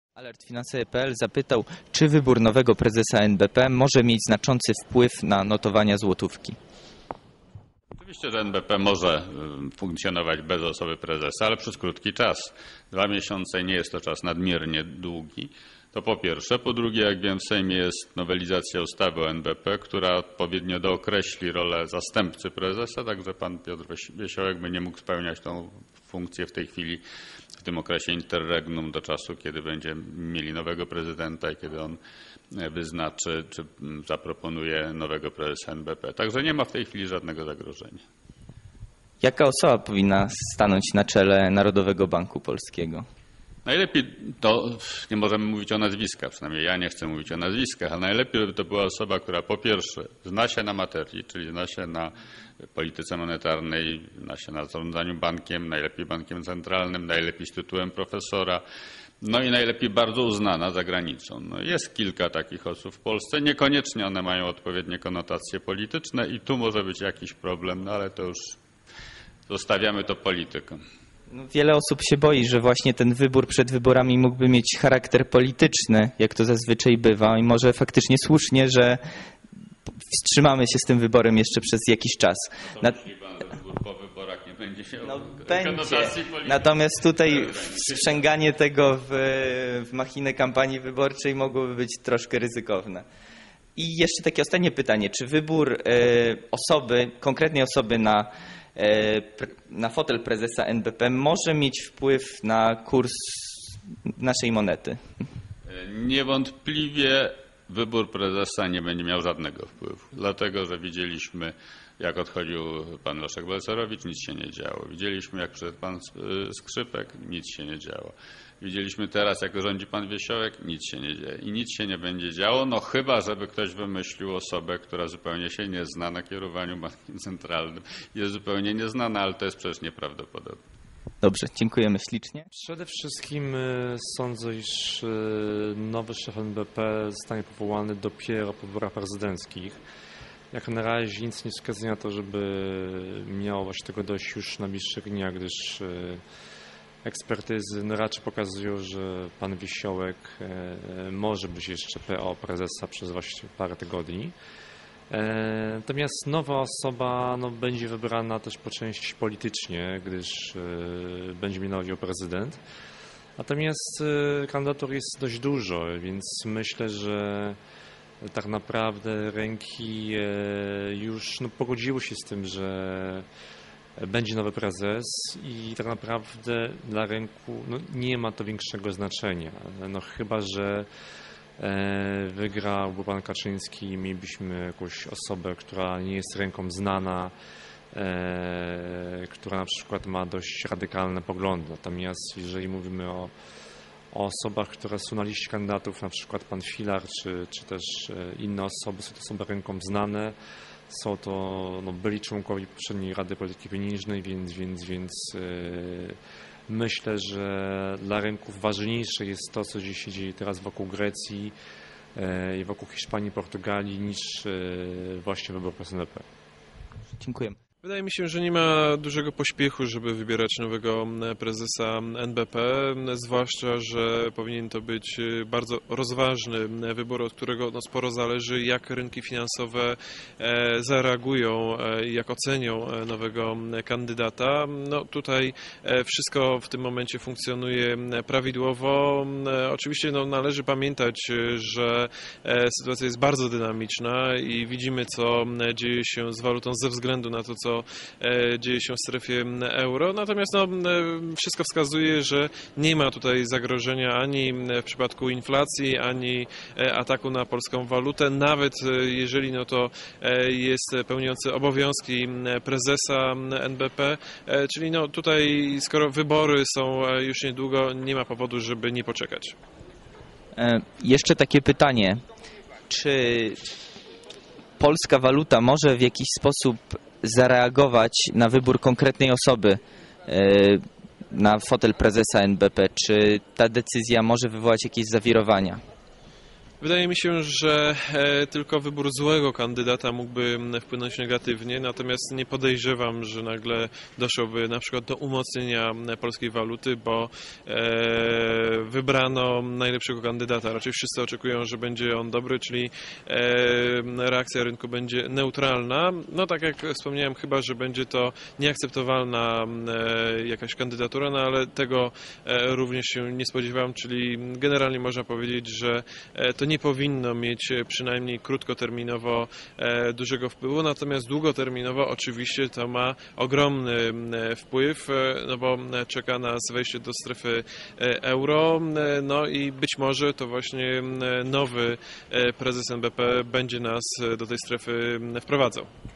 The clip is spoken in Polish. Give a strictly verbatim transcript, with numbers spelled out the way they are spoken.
Alert Finansowy kropka p l zapytał, czy wybór nowego prezesa N B P może mieć znaczący wpływ na notowania złotówki. Oczywiście, że N B P może funkcjonować bez osoby prezesa, ale przez krótki czas. Dwa miesiące nie jest to czas nadmiernie długi. To po pierwsze. Po drugie, jak wiem, w Sejmie jest nowelizacja ustawy o N B P, która odpowiednio dookreśli rolę zastępcy prezesa, także pan Piotr Wiesiołek będzie mógł spełniać tą funkcję w tej chwili, w tym okresie interregnum do czasu, kiedy będziemy mieli nowego prezydenta i kiedy on wyznaczy czy zaproponuje nowego prezesa N B P. Także nie ma w tej chwili żadnego zagrożenia. Jaka osoba powinna stanąć na czele Narodowego Banku Polskiego? Najlepiej to, nie możemy mówić o nazwiskach, przynajmniej ja nie chcę mówić o nazwiskach, ale najlepiej by to była osoba, która po pierwsze zna się na materii, czyli zna się na polityce monetarnej, zna się na zarządzaniu bankiem, najlepiej bankiem centralnym, najlepiej z tytułem profesora, no i najlepiej bardzo uznana za granicą. No jest kilka takich osób w Polsce, niekoniecznie one mają odpowiednie konotacje polityczne i tu może być jakiś problem, no ale to już zostawiamy to politykom. No, wiele osób się boi, że właśnie ten wybór przed wyborami mógłby mieć charakter polityczny, jak to zazwyczaj bywa, i może faktycznie słusznie, że wstrzymamy się z tym wyborem jeszcze przez jakiś czas. Na... Po wyborach nie będzie się no, będzie. Natomiast tutaj sprzęganie tego w, w machinę kampanii wyborczej mogłoby być troszkę ryzykowne. I jeszcze takie ostatnie pytanie. Czy wybór e, osoby, konkretnej osoby na na fotel prezesa N B P może mieć wpływ na kurs naszej monety? Niewątpliwie wybór prezesa nie będzie miał żadnego wpływu, dlatego że widzieliśmy, jak odchodził pan Leszek Balcerowicz, nic się nie działo. Widzieliśmy, jak przyszedł pan Skrzypek, nic się nie działo. Widzieliśmy teraz, jak rządzi pan Wiesiołek, nic się nie dzieje i nic się nie będzie działo, no chyba, żeby ktoś wymyślił osobę, która zupełnie się nie zna na kierowaniu bankiem centralnym. Jest zupełnie nieznana, ale to jest przecież nieprawdopodobne. Dobrze, dziękujemy ślicznie. Przede wszystkim sądzę, iż nowy szef N B P zostanie powołany dopiero po wyborach prezydenckich. Jak na razie nic nie wskazuje na to, żeby miało właśnie tego dość już na bliższych dniach, gdyż ekspertyzy no raczej pokazują, że pan Wiesiołek może być jeszcze P O prezesa przez właśnie parę tygodni. Natomiast nowa osoba no, będzie wybrana też po części politycznie, gdyż będzie mianował prezydent. Natomiast kandydatur jest dość dużo, więc myślę, że tak naprawdę ręki już no, pogodziły się z tym, że będzie nowy prezes i tak naprawdę dla rynku no, nie ma to większego znaczenia. No, chyba że wygrałby pan Kaczyński i mielibyśmy jakąś osobę, która nie jest ręką znana, która na przykład ma dość radykalne poglądy. Natomiast jeżeli mówimy o, o osobach, które są na liście kandydatów, na przykład pan Filar czy, czy też inne osoby, są to osoby ręką znane. Są to no, byli członkowie poprzedniej Rady Polityki Pieniężnej, więc, więc, więc yy, myślę, że dla rynków ważniejsze jest to, co się dzieje teraz wokół Grecji yy, i wokół Hiszpanii, Portugalii, niż yy, właśnie wybór N B P. Dziękuję. Wydaje mi się, że nie ma dużego pośpiechu, żeby wybierać nowego prezesa N B P, zwłaszcza, że powinien to być bardzo rozważny wybór, od którego no, sporo zależy, jak rynki finansowe zareagują i jak ocenią nowego kandydata. No, tutaj wszystko w tym momencie funkcjonuje prawidłowo. Oczywiście no, należy pamiętać, że sytuacja jest bardzo dynamiczna i widzimy, co dzieje się z walutą ze względu na to, co dzieje się w strefie euro. Natomiast no, wszystko wskazuje, że nie ma tutaj zagrożenia ani w przypadku inflacji, ani ataku na polską walutę, nawet jeżeli no, to jest pełniący obowiązki prezesa N B P, czyli no, tutaj skoro wybory są już niedługo, nie ma powodu, żeby nie poczekać. E, jeszcze takie pytanie. Czy polska waluta może w jakiś sposób zareagować na wybór konkretnej osoby na fotel prezesa N B P? Czy ta decyzja może wywołać jakieś zawirowania? Wydaje mi się, że e, tylko wybór złego kandydata mógłby wpłynąć negatywnie, natomiast nie podejrzewam, że nagle doszłoby na przykład do umocnienia polskiej waluty, bo e, wybrano najlepszego kandydata. Raczej wszyscy oczekują, że będzie on dobry, czyli e, reakcja rynku będzie neutralna. No tak jak wspomniałem, chyba że będzie to nieakceptowalna e, jakaś kandydatura, no ale tego e, również się nie spodziewam, czyli generalnie można powiedzieć, że e, to nie powinno mieć przynajmniej krótkoterminowo e, dużego wpływu, natomiast długoterminowo oczywiście to ma ogromny e, wpływ, e, no bo czeka nas wejście do strefy e, euro, e, no i być może to właśnie e, nowy e, prezes N B P będzie nas do tej strefy wprowadzał.